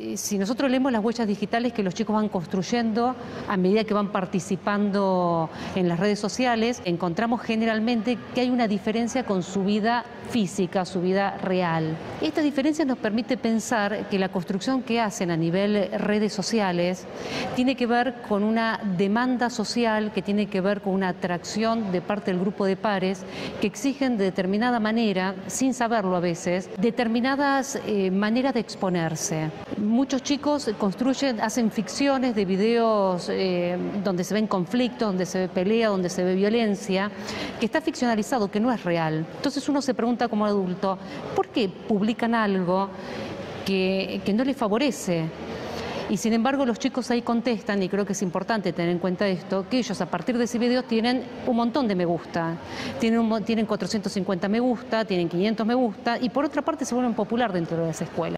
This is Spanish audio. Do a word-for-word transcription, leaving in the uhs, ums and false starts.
eh, si nosotros leemos las huellas digitales que los chicos van construyendo a medida que van participando en las redes sociales, encontramos generalmente que hay una diferencia con su vida física, su vida real. Esta diferencia nos permite pensar que la construcción que hacen a nivel redes sociales tiene que ver con una demanda social, que tiene que ver con una atracción de parte del grupo de pares que exigen de determinada manera, sin saberlo a veces, determinadas eh, maneras de exponerse. Muchos chicos construyen, hacen ficciones de videos eh, donde se ven conflictos, donde se ve pelea, donde se ve violencia, que está ficcionalizado, que no es real. Entonces uno se pregunta como adulto, ¿por qué publican algo que, que no les favorece? Y sin embargo los chicos ahí contestan, y creo que es importante tener en cuenta esto, que ellos a partir de ese video tienen un montón de me gusta, tienen, un, tienen cuatrocientos cincuenta me gusta, tienen quinientos me gusta, y por otra parte se vuelven popular dentro de esa escuela.